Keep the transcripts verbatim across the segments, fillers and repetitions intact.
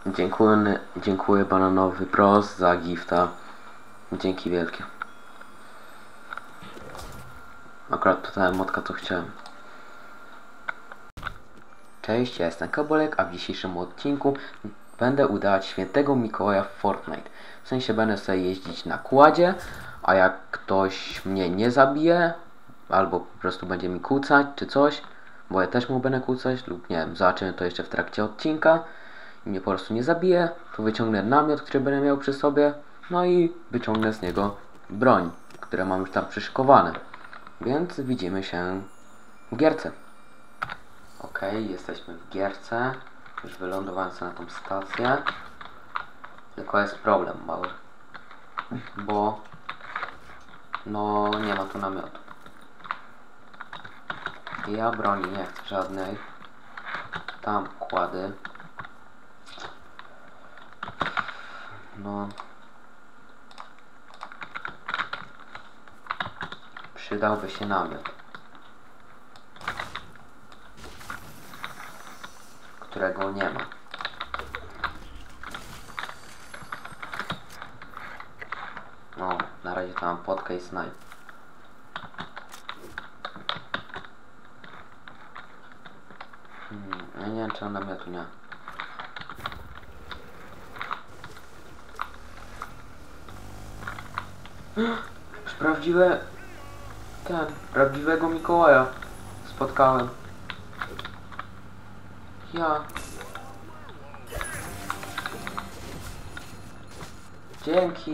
Dziękuję, dziękuję Bananowy Bros za gifta. Dzięki wielkie. Akurat tutaj motka to chciałem. Cześć, ja jestem Kabolek, a w dzisiejszym odcinku będę udawać świętego Mikołaja w Fortnite. W sensie będę sobie jeździć na kładzie, a jak ktoś mnie nie zabije, albo po prostu będzie mi kłócać czy coś, bo ja też mu będę kłócać, lub nie wiem, zobaczymy to jeszcze w trakcie odcinka i mnie po prostu nie zabije, to wyciągnę namiot, który będę miał przy sobie, no i wyciągnę z niego broń, które mam już tam przyszykowane. Więc widzimy się w gierce. Ok, jesteśmy w gierce. Już wylądowałem sobie na tą stację. Tylko jest problem mały. Bo no nie ma tu namiotu. Ja broni nie chcę żadnej. Tam kłady. No przydałby się namiot, którego nie ma. No, na razie tam mam potkę i snajp. Hmm, ja nie wiem, czy on namiotu nie. Już prawdziwe... ten, prawdziwego Mikołaja spotkałem. Ja. Dzięki.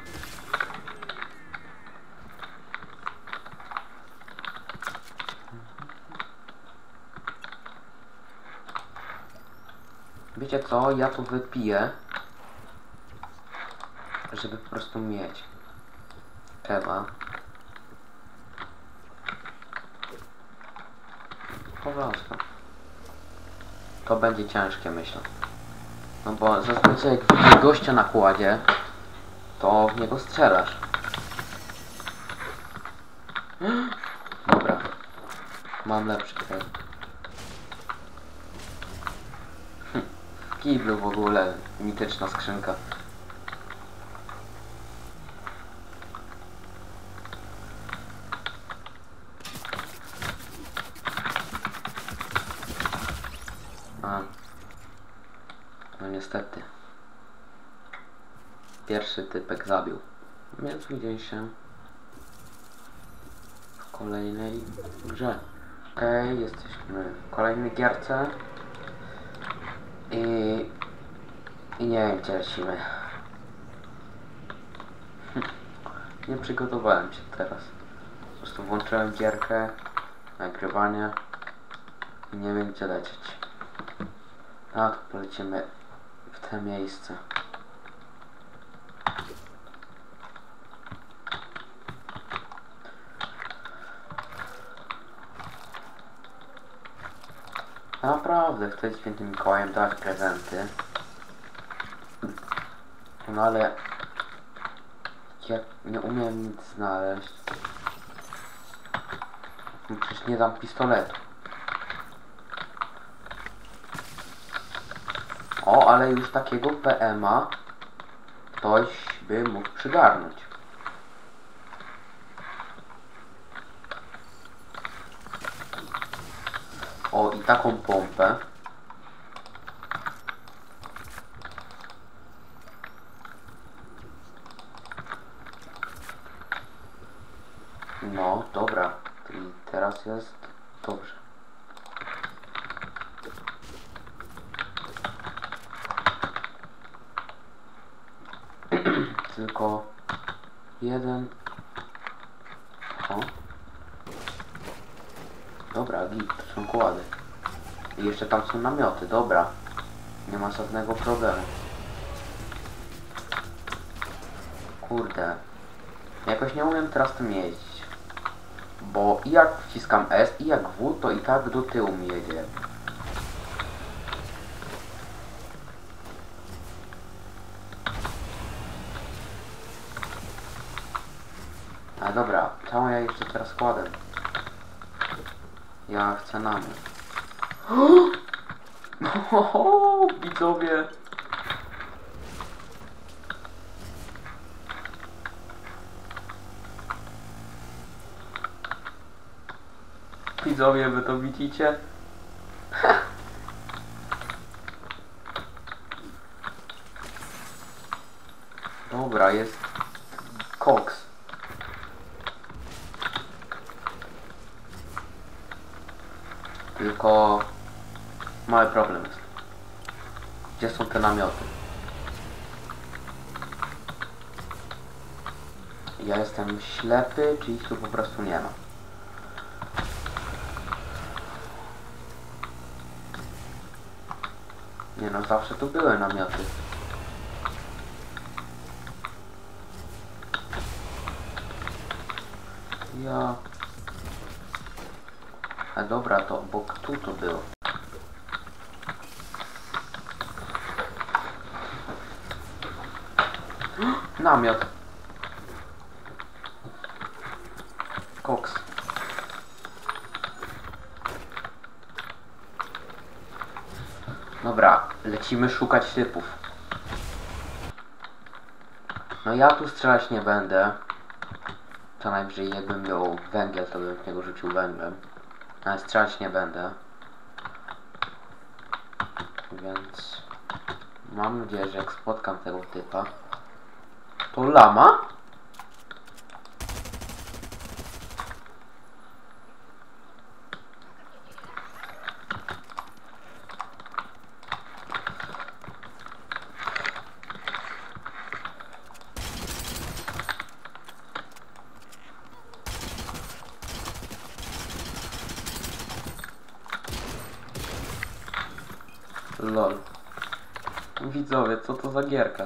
Wiecie co? Ja tu wypiję, żeby po prostu mieć kewa. Po prostu. To będzie ciężkie, myślę. No bo zazwyczaj jak widzisz gościa na kładzie, to w niego strzelasz. Dobra. Mam lepszy kew. W kiblu w ogóle mityczna skrzynka. A. No niestety. Pierwszy typek zabił. Więc widzimy się w kolejnej grze. Okej, okay, jesteśmy w kolejnej gierce. I... I nie wiem, gdzie lecimy. Nie przygotowałem się teraz. Po prostu włączyłem gierkę, nagrywanie i nie wiem, gdzie lecieć. A, to polecimy w te miejsce. Naprawdę chcę świętym Mikołajem dać prezenty. No ale jak nie umiem nic znaleźć, no przecież nie dam pistoletu. O, ale już takiego P M a ktoś by mógł przygarnąć. O, i taką pompę. No, dobra. I teraz jest dobrze. Tylko jeden. O. Dobra, git, to są kłady. I jeszcze tam są namioty, dobra. Nie ma żadnego problemu. Kurde. Jakoś nie umiem teraz tym jeździć. Bo i jak wciskam S, i jak W, to i tak do tyłu mi jedzie. A dobra, czemu ja jeszcze teraz kładę? Ja chcę namiot. Widzowie, widzowie, wy to widzicie? Dobra, jest koks. Tylko mały problem jest. Gdzie są te namioty? Ja jestem ślepy, czy ich tu po prostu nie ma? Nie no, zawsze tu były namioty. Ja... A dobra, to bo tu to było. Namiot. Koks. Dobra, lecimy szukać typów. No ja tu strzelać nie będę. Co najwyżej jakbym miał węgiel, to bym w niego rzucił węglem. Ale strzelać nie będę. Więc mam nadzieję, że jak spotkam tego typa, to lama? Lol. Widzowie, co to za gierka?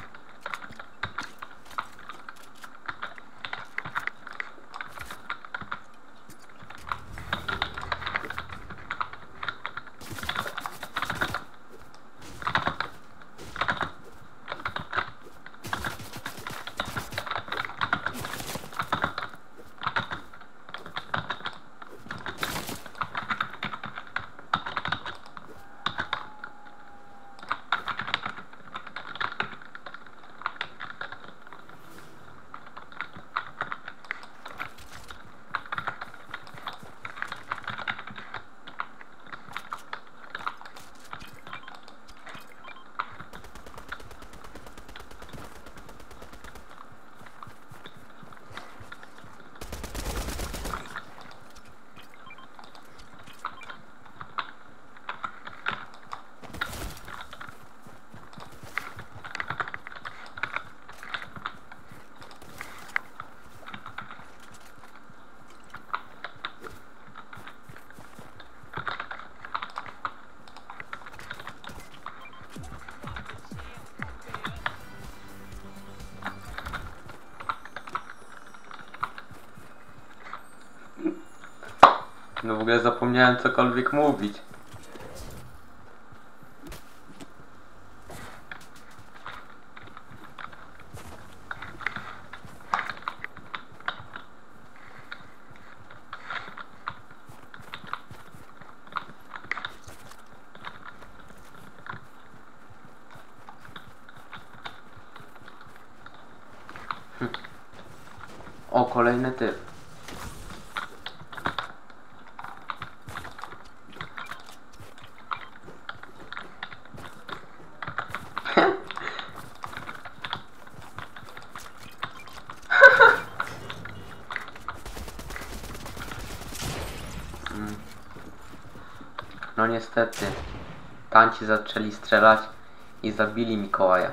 No w ogóle zapomniałem cokolwiek mówić. Hm. O, kolejny typ. No niestety, tanci zaczęli strzelać i zabili Mikołaja.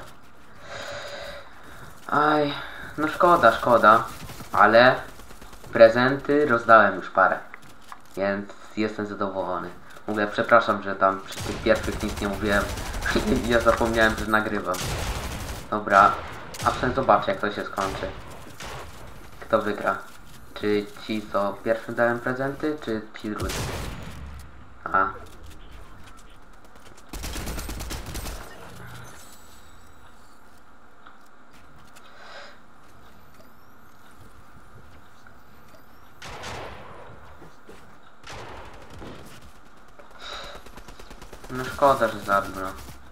Aj, no szkoda, szkoda, ale prezenty rozdałem już parę, więc jestem zadowolony. W ogóle przepraszam, że tam przy tych pierwszych nic nie mówiłem. Ja zapomniałem, że nagrywam. Dobra, a potem zobaczę, jak to się skończy. Kto wygra? Czy ci, co pierwszym dałem prezenty, czy ci drudzy? A. No szkoda, że zabił, no.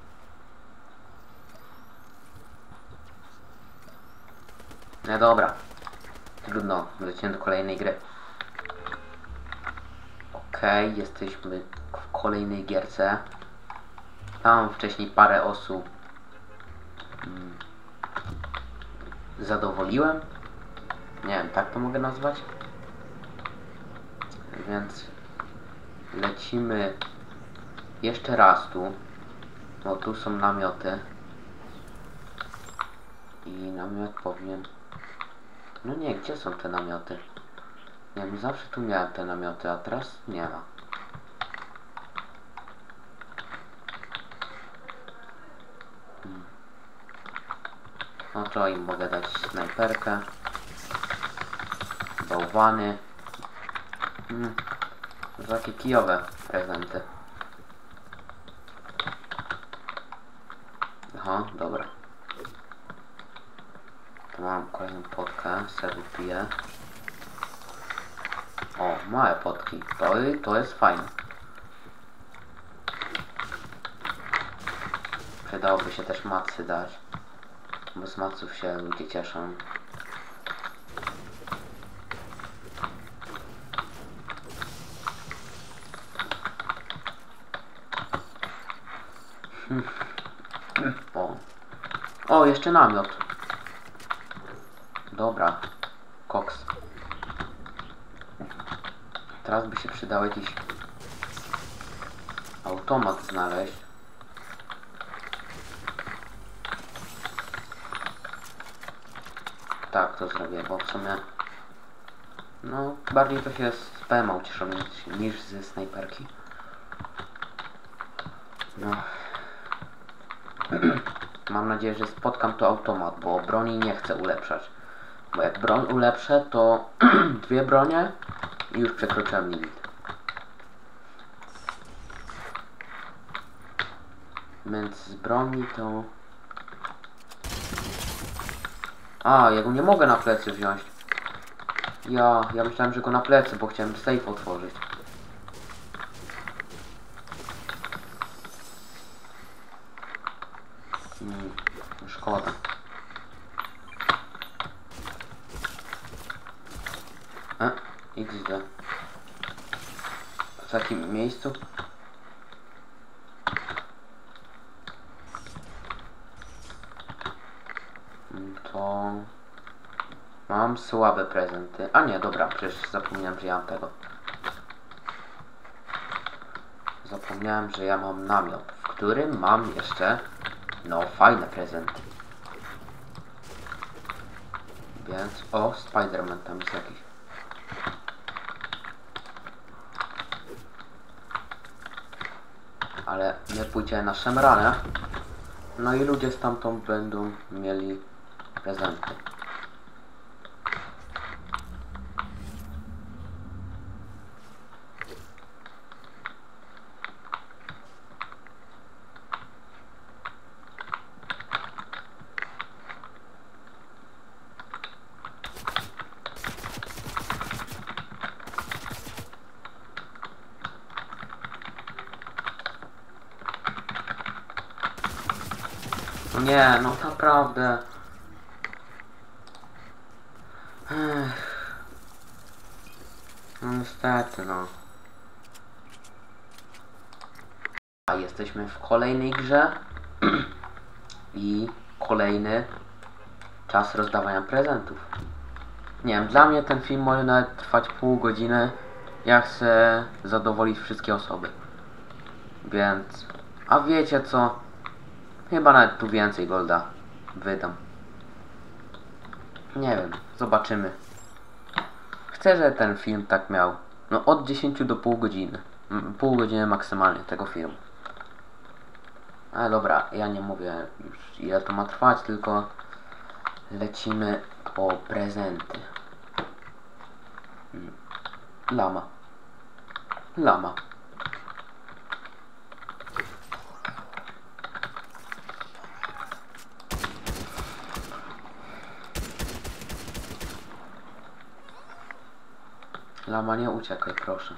No dobra. Trudno, lecimy do kolejnej gry. Okej, okay, jesteśmy w kolejnej gierce. Tam wcześniej parę osób hmm, zadowoliłem. Nie wiem, tak to mogę nazwać. Więc lecimy jeszcze raz tu. No tu są namioty. I namiot powinien... No nie, gdzie są te namioty? Nie wiem, zawsze tu miałem te namioty, a teraz nie ma. Hmm. No to im mogę dać snajperkę. Bałwany. Hmm. Takie kijowe prezenty. Aha, dobra. Tu mam kolejną potkę, sobie piję. O, małe potki. To, to jest fajne. Przydałoby się też macy dać. Bo z maców się ludzie cieszą. O. O, jeszcze namiot. Dobra. Koks. Teraz by się przydał jakiś automat znaleźć. Tak, to zrobię, bo w sumie no, bardziej to się z P M-a ucieszę niż, niż ze snajperki. No. Mam nadzieję, że spotkam to automat, bo broni nie chcę ulepszać. Bo jak broń ulepszę, to dwie bronie i już przekroczyłem limit. Więc z broni to... A, ja go nie mogę na plecy wziąć. Ja, ja myślałem, że go na plecy, bo chciałem safe otworzyć. Hmm, szkoda. E, X D. W takim miejscu? To... Mam słabe prezenty. A nie, dobra, przecież zapomniałem, że ja mam tego. Zapomniałem, że ja mam namiot, w którym mam jeszcze, no, fajne prezenty. Więc, o, Spider-Man tam jest jakiś. Ale my pójdziemy na szemranę. No i ludzie stamtąd będą mieli prezenty. Nie, no naprawdę. Ech. No niestety, no. A jesteśmy w kolejnej grze. I kolejny czas rozdawania prezentów. Nie wiem, dla mnie ten film może nawet trwać pół godziny. Ja chcę zadowolić wszystkie osoby. Więc... A wiecie co? Chyba nawet tu więcej golda wydam. Nie wiem, zobaczymy. Chcę, żeby ten film tak miał. No od dziesięciu do pół godziny. Pół godziny maksymalnie tego filmu. Ale dobra, ja nie mówię już ile to ma trwać, tylko lecimy po prezenty. Lama. Lama. Lama, nie uciekaj, proszę.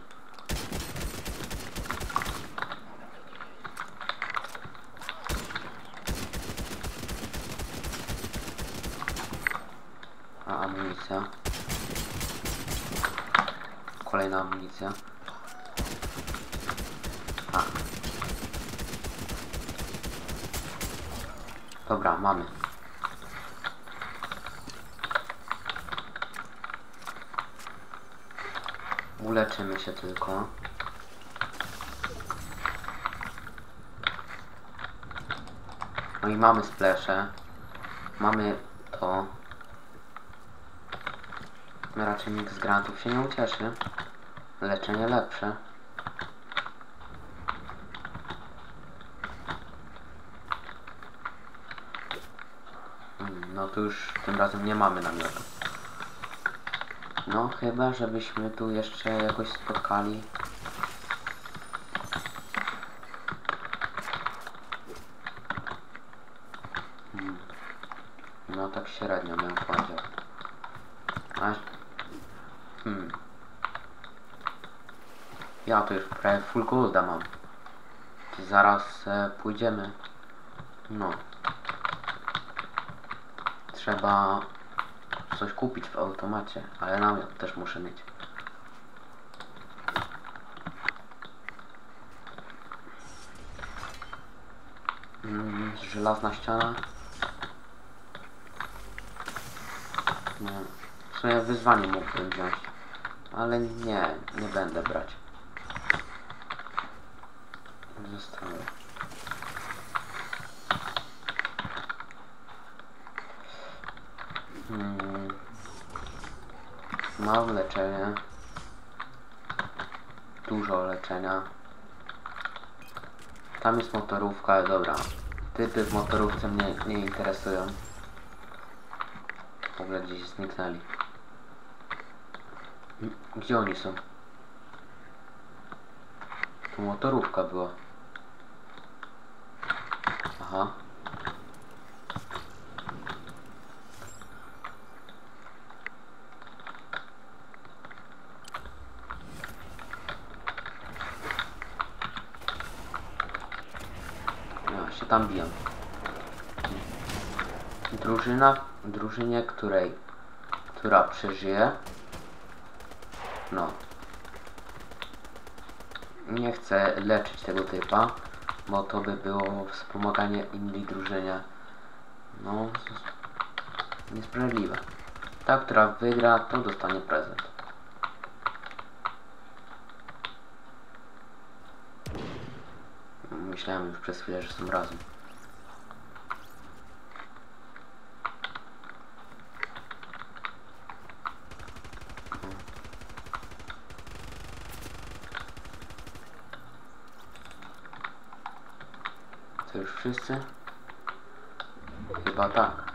A amunicja. Kolejna amunicja. A. Dobra, mamy. Uleczymy się tylko. No i mamy splesze. Mamy to. Raczej nikt z grantów się nie ucieszy. Leczenie lepsze. Hmm, no to już tym razem nie mamy namiotu. No chyba, żebyśmy tu jeszcze jakoś spotkali. Hmm. No tak średnio bym powiedział. A... Hmm. Ja to już prawie full golda mam. Zaraz e, pójdziemy. No. Trzeba coś kupić w automacie, ale namiot też muszę mieć. Mm, żelazna ściana. Nie. W sumie wyzwanie mógłbym wziąć, ale nie, nie będę brać. Zostawię. Hmm. Mam leczenie. Dużo leczenia. Tam jest motorówka, ale dobra. Typy w motorówce mnie nie interesują. W ogóle gdzieś zniknęli. Gdzie oni są? Tu motorówka była. Aha. Ja się tam biję. Drużyna, drużynie, której, która przeżyje. No. Nie chcę leczyć tego typa, bo to by było wspomaganie innej drużynie. No, niesprawiedliwe. Ta, która wygra, to dostanie prezent. Myślałem już przez chwilę, że są razem. To już wszyscy? Chyba tak.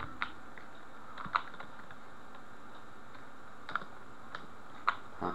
A.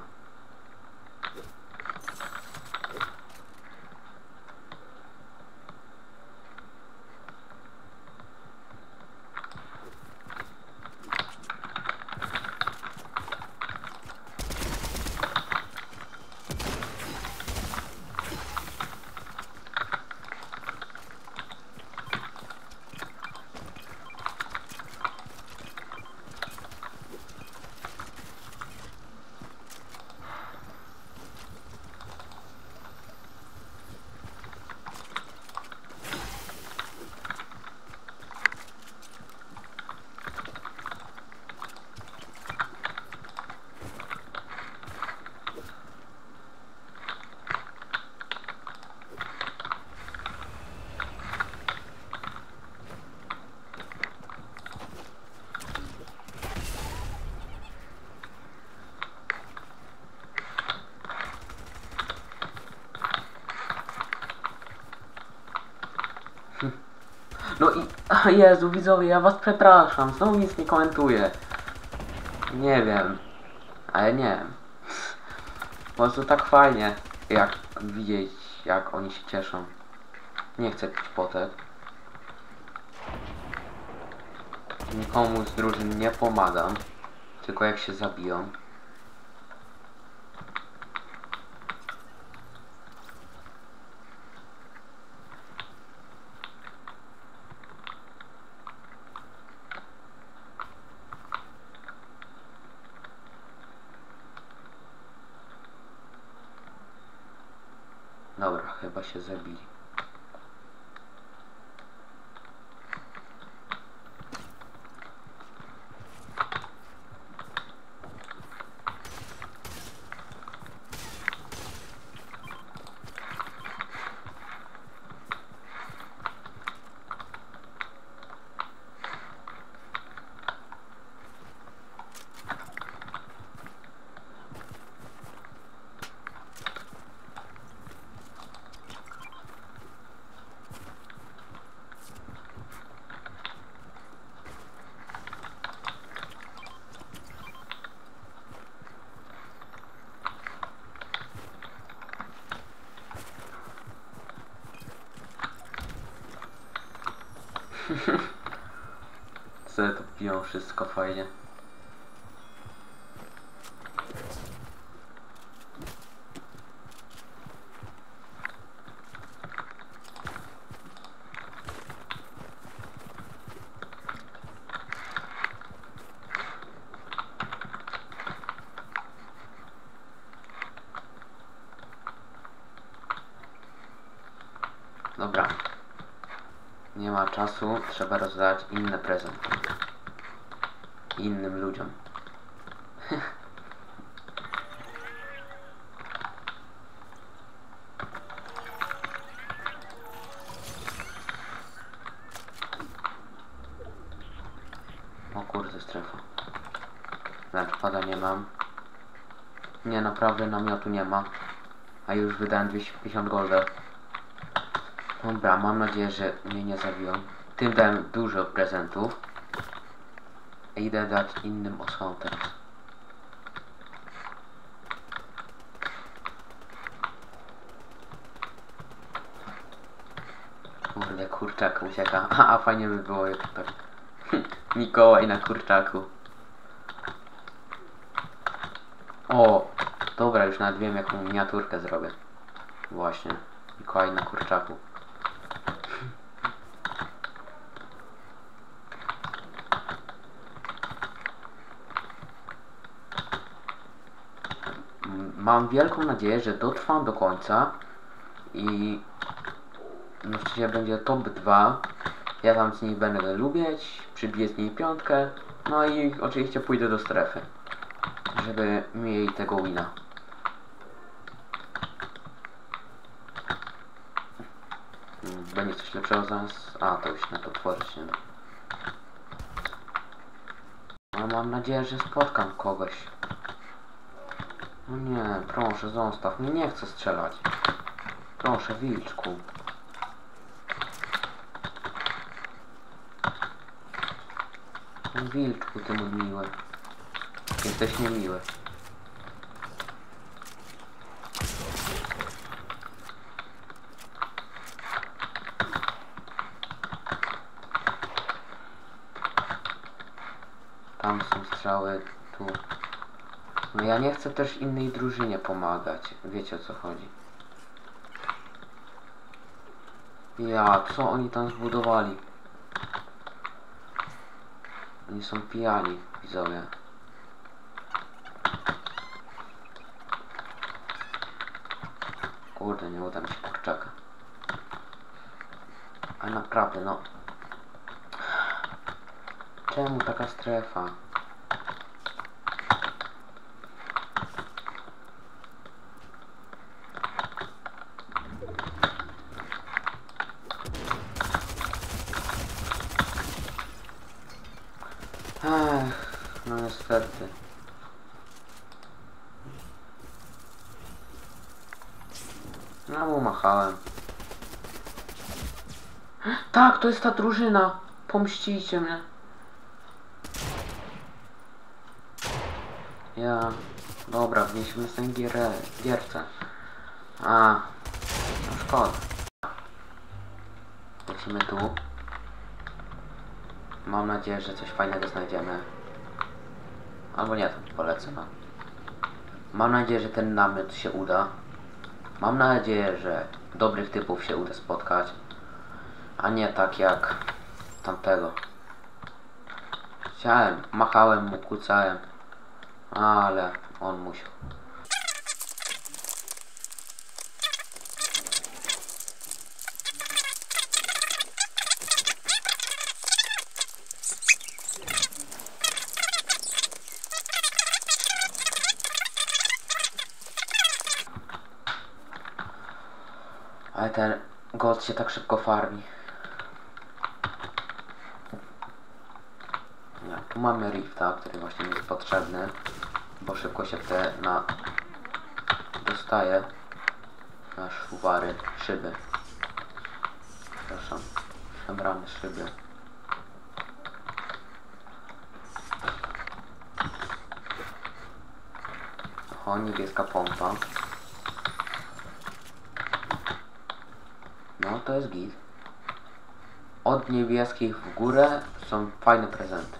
No i... Jezu, widzowie, ja was przepraszam, znowu nic nie komentuję. Nie wiem. Ale nie wiem. Po prostu tak fajnie, jak widzieć, jak oni się cieszą. Nie chcę pić potek. Nikomu z drużyn nie pomagam. Tylko jak się zabiją. Dobra, chyba się zabili. Sobie to piją wszystko fajnie. Dobra. Nie ma czasu, trzeba rozdać inne prezenty. Innym ludziom. O kurde, strefa. Pada nie mam. Nie, naprawdę namiotu nie ma. A już wydałem dwieście pięćdziesiąt golda. Dobra, mam nadzieję, że mnie nie zabiją. Tym dałem dużo prezentów. Idę dać innym osobom teraz. Kurde, kurczak ucieka. A, a fajnie by było jak tak. Mikołaj na kurczaku. O, dobra, już nawet wiem jaką miniaturkę zrobię. Właśnie, Mikołaj na kurczaku. Mam wielką nadzieję, że dotrwam do końca i no przecież będzie top dwa. Ja tam z niej będę lubić, przybiję z niej piątkę, no i oczywiście pójdę do strefy, żeby mieć tego wina. Będzie coś lepszego za nas? A, to już na to tworzyć nie da. No, mam nadzieję, że spotkam kogoś. No nie, proszę, zostaw mnie, nie chcę strzelać. Proszę, wilczku. Wilczku, ty mój miły. Jesteś niemiły. Tam są strzały, tu. No ja nie chcę też innej drużynie pomagać. Wiecie o co chodzi. Ja, co oni tam zbudowali? Oni są pijani, widzowie. Kurde, nie uda mi się kurczaka. Ale naprawdę, no. Czemu taka strefa? Ech, no niestety. No mu machałem. Tak, to jest ta drużyna. Pomścicie mnie. Ja... Dobra, wnieśmy z tej gierę, gierce. A, no szkoda. Lecimy tu. Mam nadzieję, że coś fajnego znajdziemy. Albo nie, to polecę. No. Mam nadzieję, że ten namiot się uda. Mam nadzieję, że dobrych typów się uda spotkać. A nie tak jak tamtego. Chciałem, machałem mu, kucałem. Ale on musiał. Ale ten gold się tak szybko farmi. No, tu mamy rifta, który właśnie jest potrzebny, bo szybko się te na dostaje na szuwary, szyby. Przepraszam, szemrane szyby. O, niebieska pompa. No, to jest git. Od niebieskich w górę są fajne prezenty.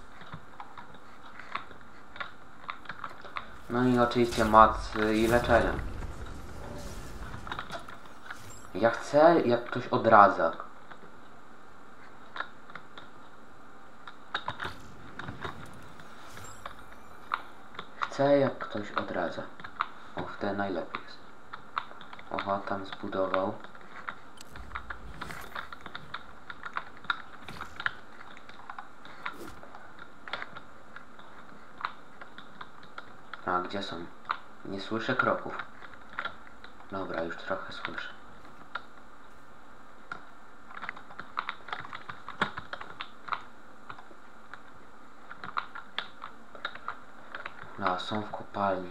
No i oczywiście macy i leczenie. Ja chcę, jak ktoś odradza. Chcę, jak ktoś odradza. O, wtedy najlepiej jest. Oha, tam zbudował. A gdzie są? Nie słyszę kroków. Dobra, już trochę słyszę. No, są w kopalni.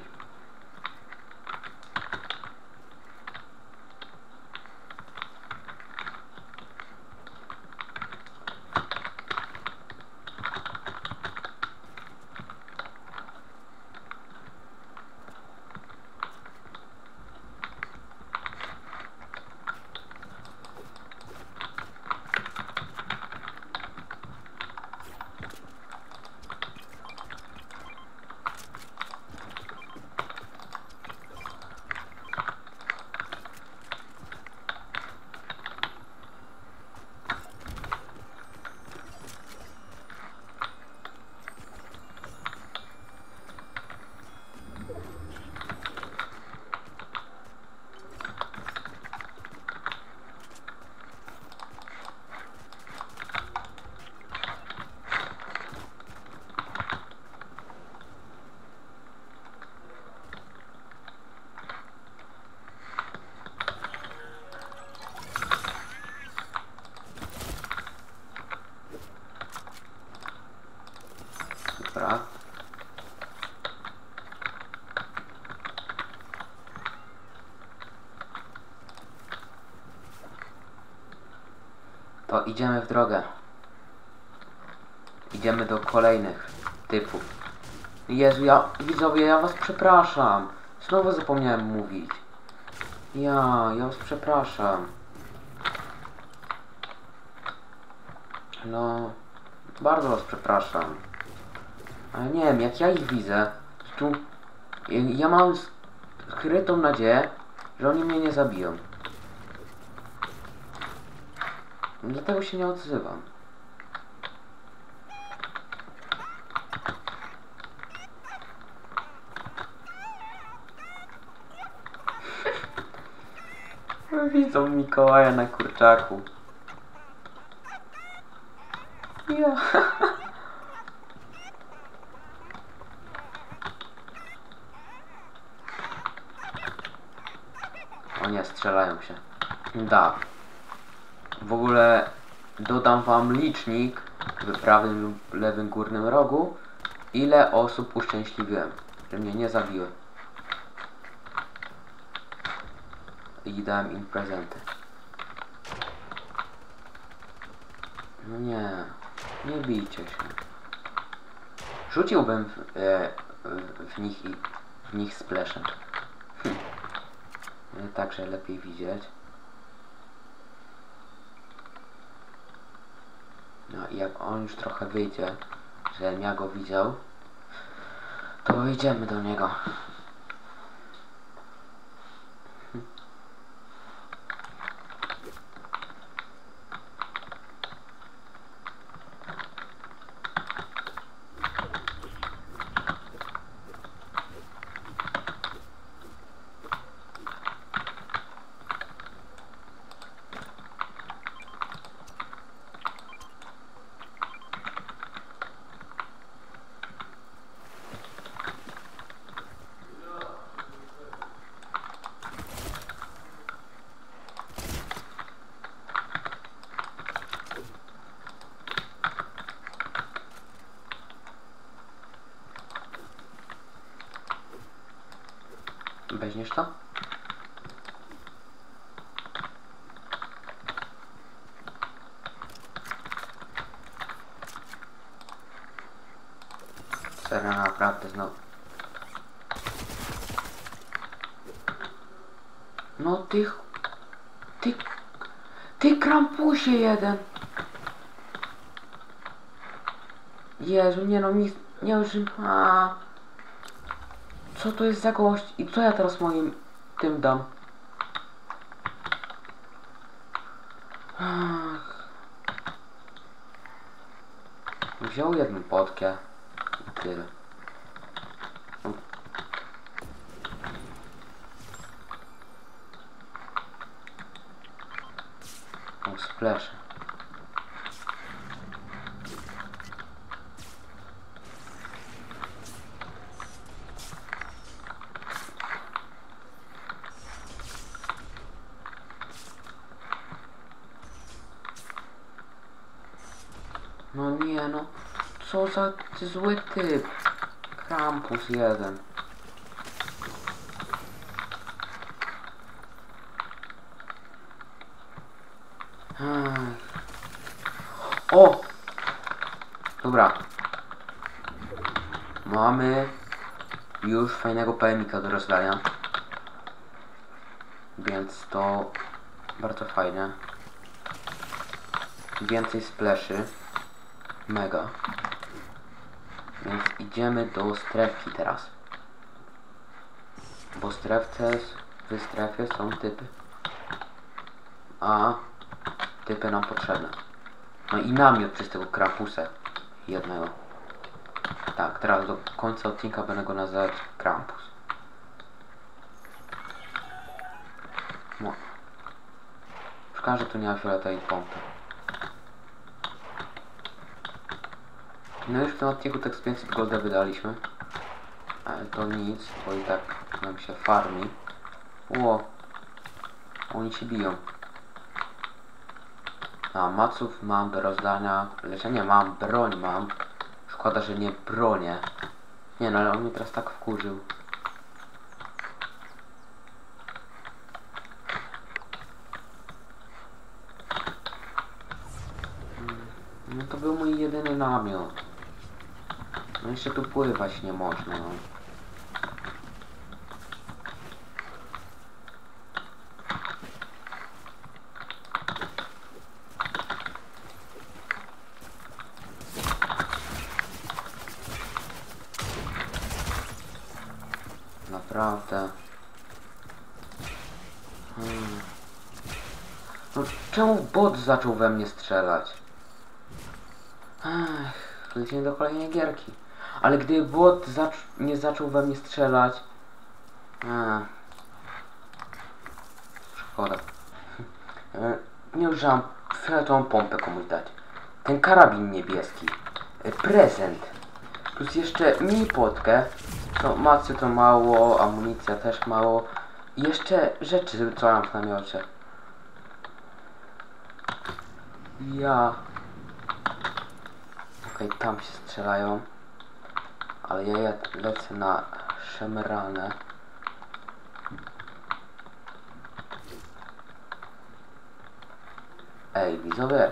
Dobra. To idziemy w drogę. Idziemy do kolejnych typów. Jezu, ja, widzowie, ja was przepraszam. Znowu zapomniałem mówić. Ja, ja was przepraszam. No, bardzo was przepraszam. Ale nie wiem, jak ja ich widzę, tu ja mam skrytą nadzieję, że oni mnie nie zabiją. Dlatego się nie odzywam. Widzą Mikołaja na kurczaku. Ja. O nie, strzelają się. Da. W ogóle dodam wam licznik w prawym lub lewym górnym rogu, ile osób uszczęśliwiłem, że mnie nie zabiły. I dałem im prezenty. No nie, nie bijcie się. Rzuciłbym w, e, w, w nich i w nich splashem. Hm. Także lepiej widzieć. No i jak on już trochę wyjdzie, że ja go widział, to idziemy do niego. Weźmiesz to? Serio, naprawdę znowu. No ty... Ty... Ty krampusie jeden! Jezu, nie no, mi... Nie używam... A... Co to jest za gość? I co ja teraz moim... tym dam? Ach. Wziął jedną potkę. I tyle. O, splash. No nie no, co za ty zły typ. Krampus jeden. O! Dobra. Mamy już fajnego pojemnika do rozdania. Więc to bardzo fajne. Więcej spleszy. Mega. Więc idziemy do strefki teraz. Bo w strefce, w strefie są typy. A typy nam potrzebne. No i namiot przez tego krampusa jednego. Tak, teraz do końca odcinka będę go nazywać Krampus. No. Szkoda, że tu nie ma fioletowej pompy. No już w tym odcinku tak z pięćset golda wydaliśmy. Ale to nic, bo i tak nam się farmi. Ło. Oni się biją. A maców mam do rozdania. Leczenie mam, broń mam. Szkoda, że nie bronię. Nie no, ale on mnie teraz tak wkurzył. No to był mój jedyny namiot. No jeszcze tu pływać nie można, no. Naprawdę. Hmm. No czemu bot zaczął we mnie strzelać? Ech, lecimy do kolejnej gierki. Ale gdy bot zac nie zaczął we mnie strzelać... Ech. Szkoda. Nie używam fioletową pompę komuś dać. Ten karabin niebieski. Prezent. Plus jeszcze mini potkę. To macy to mało, amunicja też mało. I jeszcze rzeczy, co mam w namiocie. Ja... Okej, okay, tam się strzelają. Ale ja lecę na szemranę. Ej, widzowie.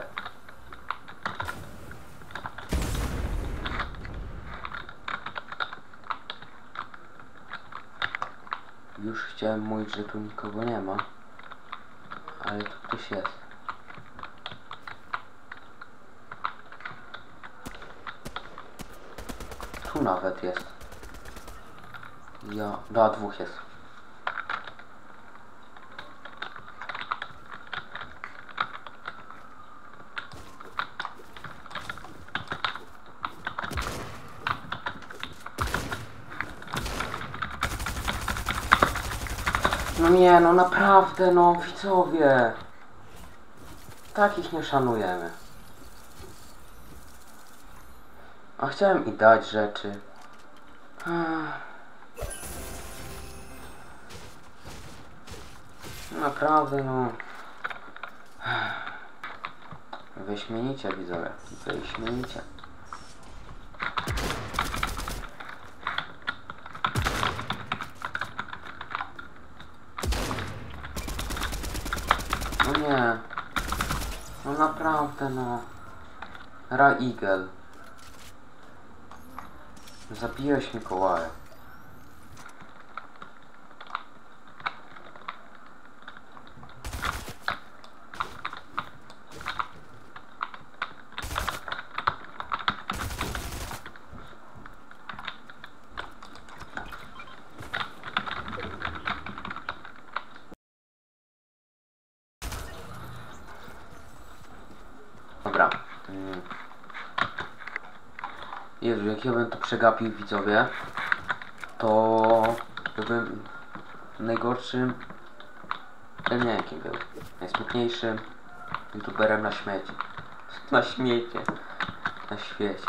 Już chciałem mówić, że tu nikogo nie ma. Ale tu ktoś jest. Tu nawet jest. Ja... Da, dwóch jest. No nie, no naprawdę, no widzowie. Takich nie szanujemy. A chciałem i dać rzeczy. Naprawdę, no. Wyśmienicie, widzowie. Wyśmienicie. naprawdę no. Raigel. Zabijałeś Mikołaja. Dobra. Mm. Jezu, jak ja bym to przegapił, widzowie, to bym najgorszym, ja nie wiem jakim był, najsmutniejszym youtuberem na śmiecie. Na śmiecie. Na świecie.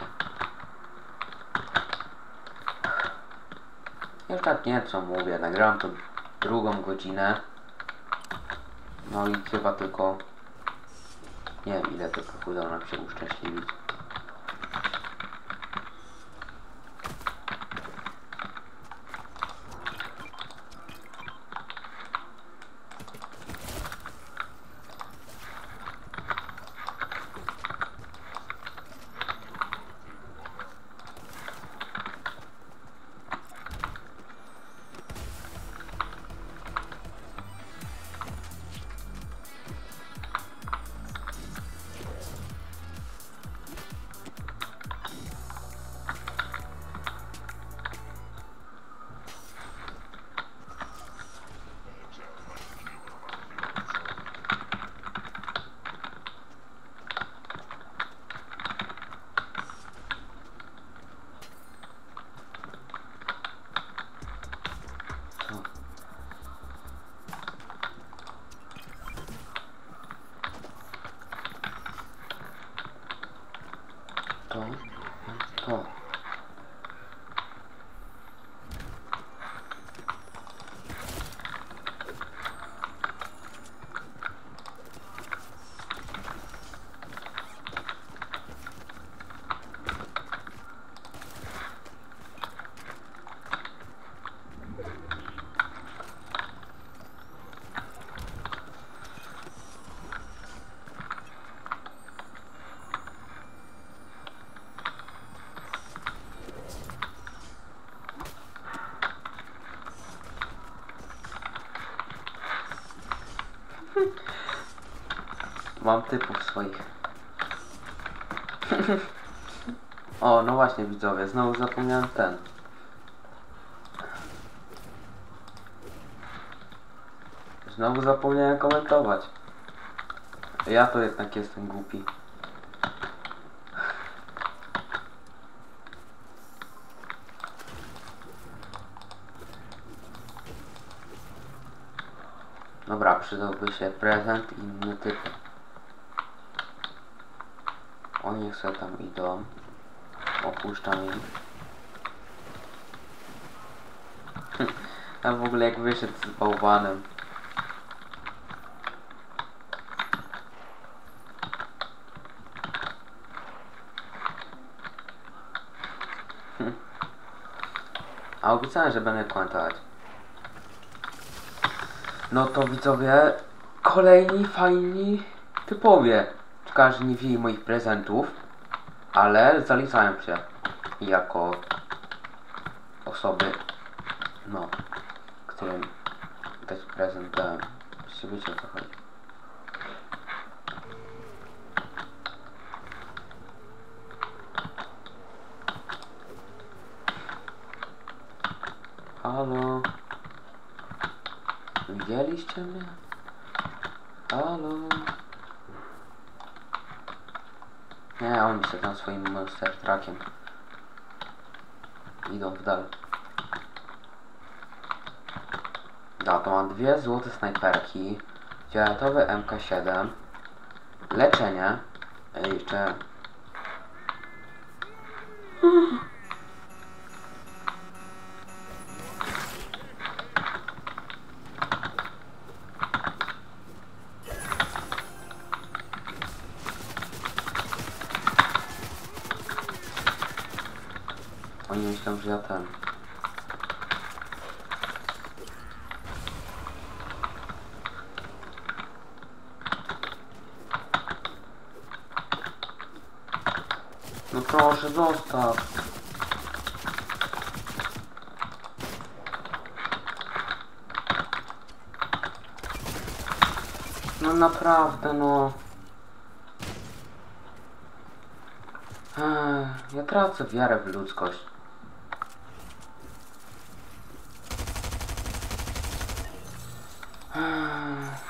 Ja już tak nie wiem co mówię, nagrałem to drugą godzinę. No i chyba tylko, nie wiem ile tylko udało nam się uszczęśliwić. To, to. Mam typów swoich. O, no właśnie widzowie, znowu zapomniałem ten. Znowu zapomniałem komentować. Ja to jednak jestem głupi. Dobra, przydałby się prezent i inny typ. Oni niech sobie tam idą. Opuszczam ich. A w ogóle jak wyszedł z bałwanem. A obiecałem, że będę komentować. No to widzowie, kolejni fajni typowie. Każdy nie wzięli moich prezentów, ale zaliczałem się jako osoby, no, którym dać prezent dałem. Właściwie wiecie o co chodzi. Halo? Widzieliście mnie? Halo? Nie, oni się tam swoim monster truckiem idą w dal. No to mam dwie złote snajperki, fioletowy M K siedem, leczenie, i jeszcze... Oni myślą, że ja ten... No proszę, zostaw. No naprawdę, no. Ech, ja tracę wiarę w ludzkość. Ech.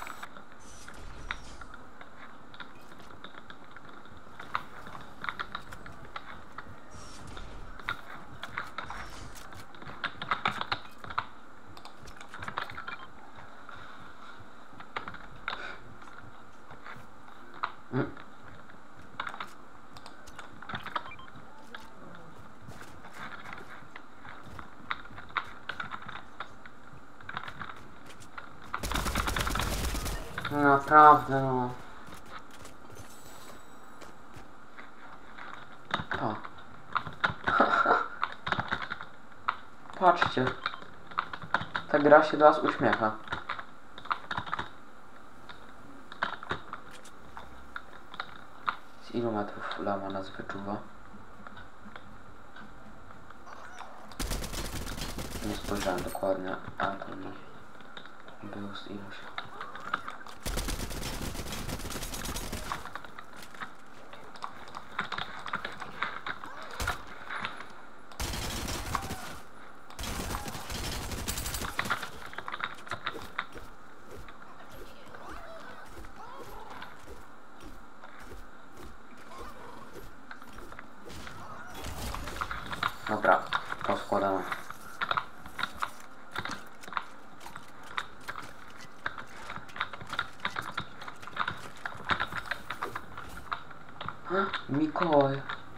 Mm. Naprawdę, no. O. Patrzcie. Ta gra się do was uśmiecha. Z ilu metrów lama nas wyczuwa? Nie spojrzałem dokładnie, a to no. Było z iluś. Dobra, to składamy. Mikołaj.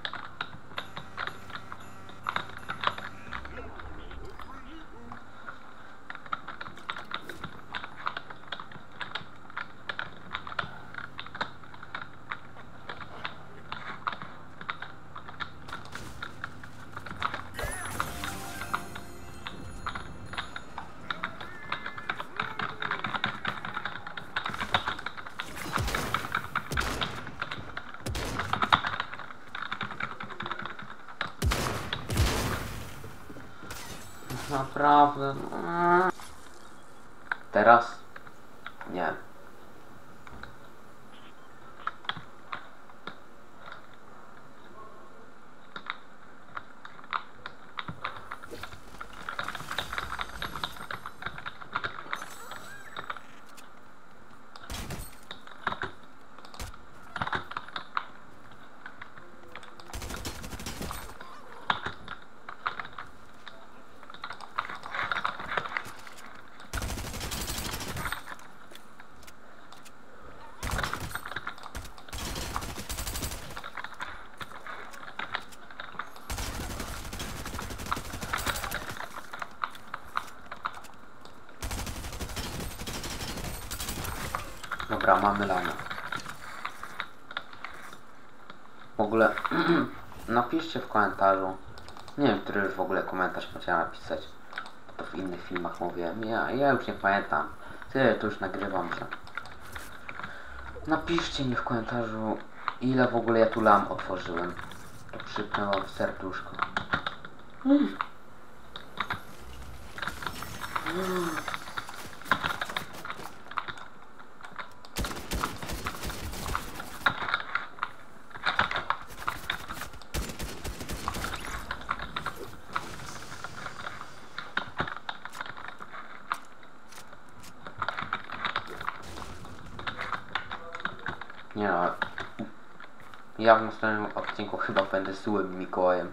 Naprawdę. No. Teraz? Nie. Dobra, mamy lana. W ogóle napiszcie w komentarzu. Nie wiem, który już w ogóle komentarz chciałem napisać. To w innych filmach mówiłem. Ja, ja już nie pamiętam. Tyle to już nagrywam, że... Napiszcie mi w komentarzu, ile w ogóle ja tu lam otworzyłem. To przypnęło w serduszko. Mm. Mm. Nie no, ja w następnym odcinku chyba będę złym Mikołajem.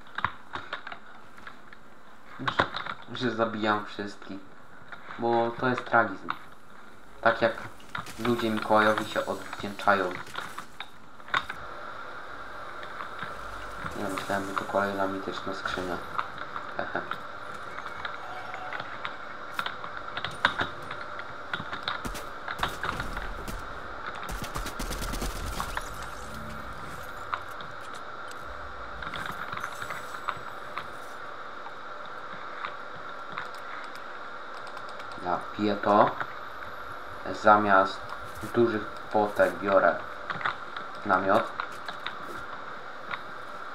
Że, że zabijam wszystkich. Bo to jest tragizm. Tak jak ludzie Mikołajowi się odwdzięczają. Ja myślałem, że to kolejna mityczna skrzynia. Hehe. Ja piję to, zamiast dużych potek biorę namiot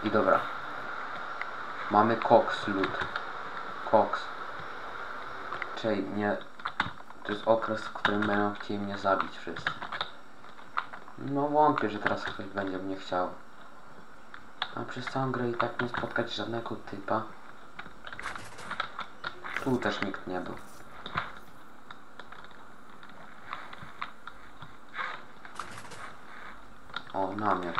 I dobra. Mamy koks lód. Koks. Czyli nie... To jest okres, w którym będą chcieli mnie zabić wszyscy. No wątpię, że teraz ktoś będzie mnie chciał. A przez całą grę i tak nie spotkać żadnego typa. Tu też nikt nie był. O, namiar.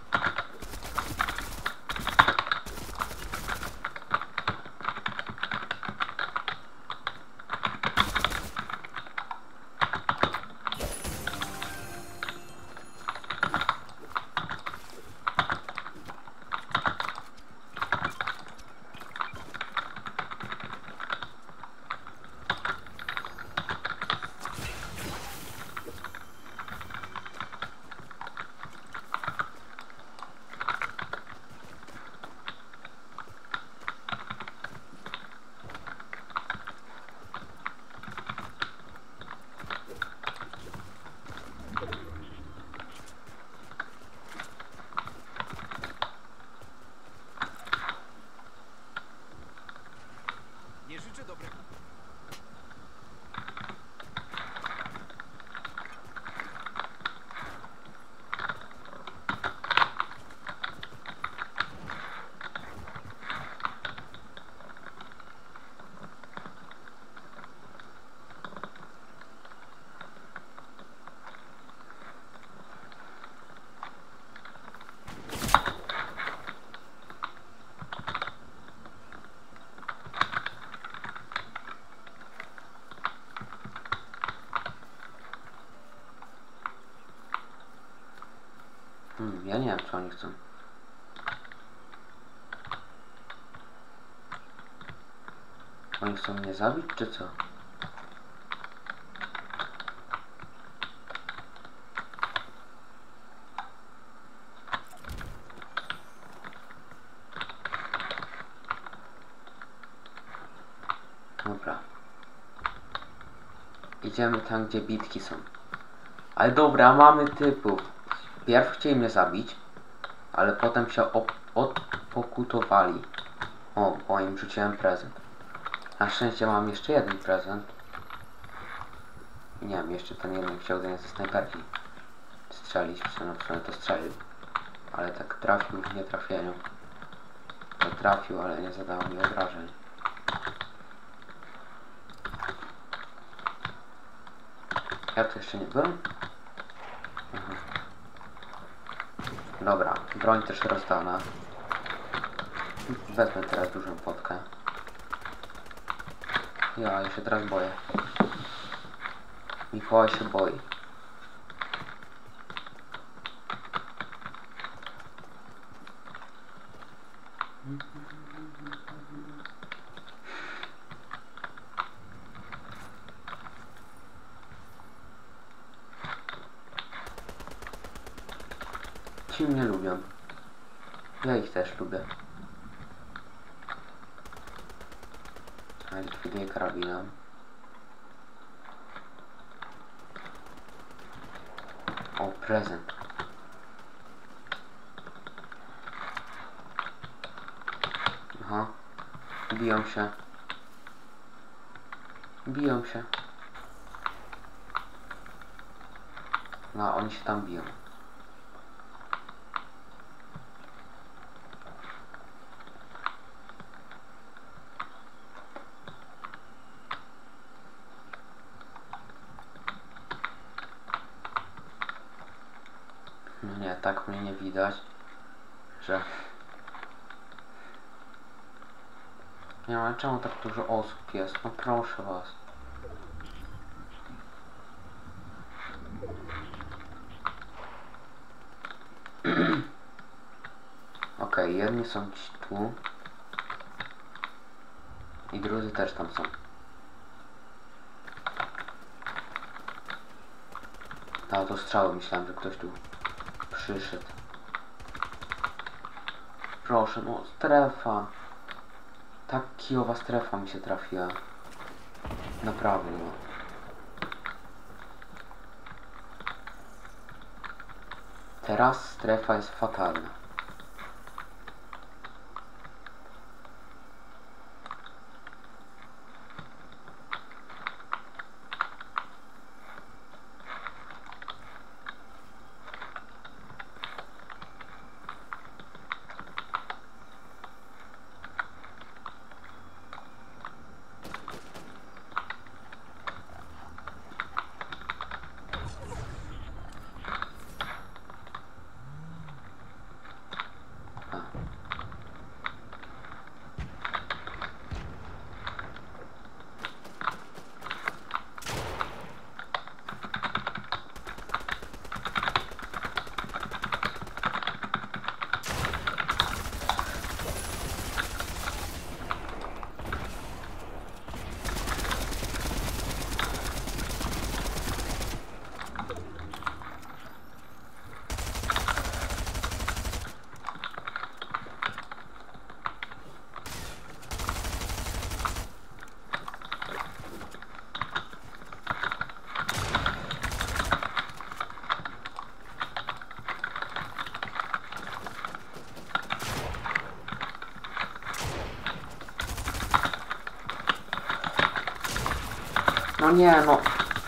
Nie życzę dobrego. Hmm, ja nie wiem, co oni chcą. Oni chcą mnie zabić, czy co? Dobra. Idziemy tam, gdzie bitki są. Ale dobra, mamy typów. Pierw chcieli mnie zabić, ale potem się odpokutowali. O, bo im rzuciłem prezent. Na szczęście mam jeszcze jeden prezent. Nie wiem, jeszcze ten jeden chciał do mnie ze snajperki strzelić, w sumie to strzelił. Ale tak trafił w nietrafieniu. To trafił, ale nie zadało mi obrażeń. Ja tu jeszcze nie byłem? Mhm. Dobra, broń też rozdana. Wezmę teraz dużą potkę. Ja, ja się teraz boję. Mikołaj się boi. Ci mnie lubią. Ja ich też lubię. A likwiduję karabinem. O, prezent. Aha. Biją się. Biją się. No, oni się tam biją. No nie, tak mnie nie widać, że... Nie wiem, ale czemu tak dużo osób jest? No proszę was. Okej, okay, jedni są ci tu. I drudzy też tam są. Na to strzały myślałem, że ktoś tu przyszedł. Proszę, no strefa. Tak kijowa strefa mi się trafiła. Naprawdę, no. Teraz strefa jest fatalna. No nie, no.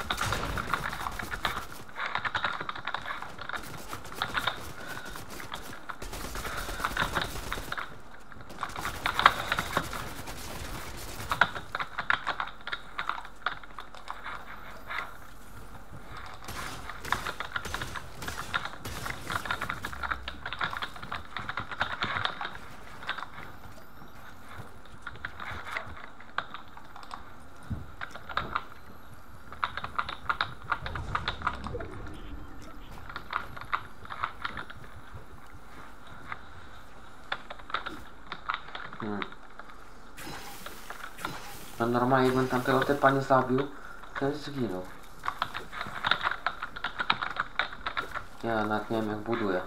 Hmm. No normalnie jakbym tamtego typa nie zabił, to jest zginął. Ja nawet nie wiem jak buduję.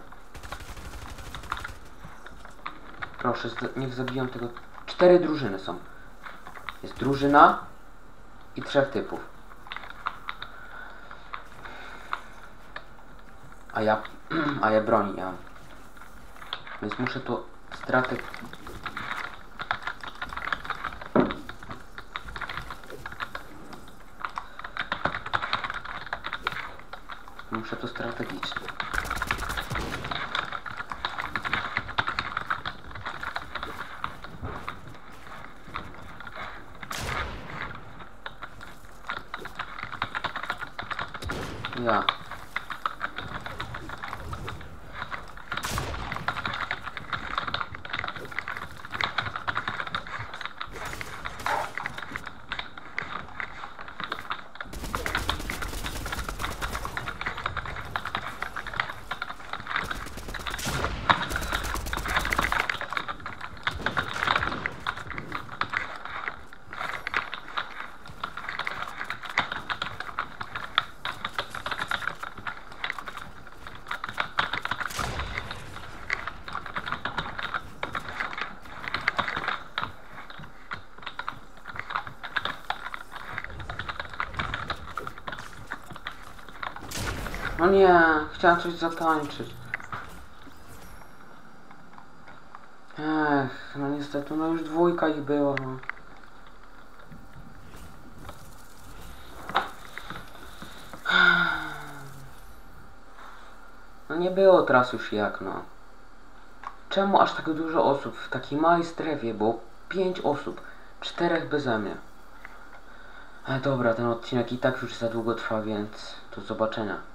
Proszę, niech zabiją tego... Cztery drużyny są. Jest drużyna i trzech typów. A ja... a ja broni nie mam. Więc muszę to stratę... Muszę to strategicznie. Ja. No nie, chciałem coś zatańczyć. Ech, no niestety, no już dwójka ich było, no. No nie było teraz już jak, no. Czemu aż tak dużo osób w takiej małej strefie? Było pięć osób, czterech beze mnie. Ale dobra, ten odcinek i tak już za długo trwa, więc do zobaczenia.